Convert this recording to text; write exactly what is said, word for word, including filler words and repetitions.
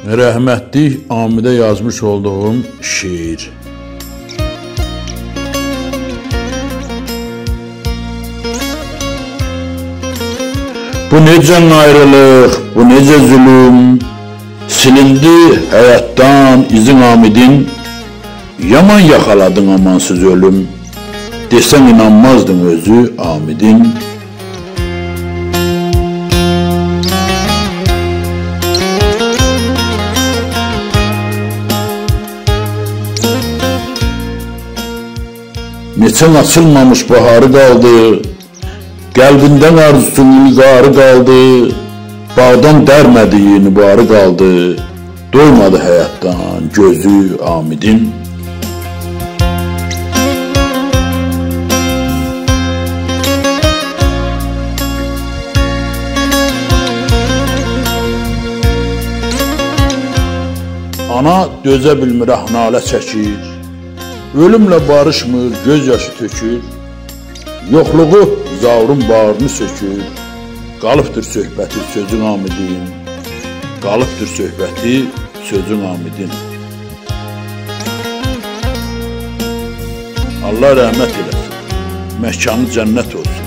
Rəhmətli Amidə yazmış olduğum şiir. Bu necə ayrılıq, bu necə zulüm, silindi həyatdan izin Amidin, yaman yaxaladın amansız ölüm, desəm inanmazdın özü Amidin. Neçən açılmamış baharı qaldı, qəlbindən arzusunun qarı qaldı, bağdan dərmədiyi nübarı qaldı, doymadı həyatdan gözü Amidin. Ana dözə bilmir nalə çəkir, ölümlə barışmır, göz yaşı tökür, yoxluğu zavrun bağrını sökür, qalıbdır söhbəti sözün Amidin, qalıbdır söhbəti sözün Amidin. Allah rəhmət eləsin, məkanı cənnət olsun.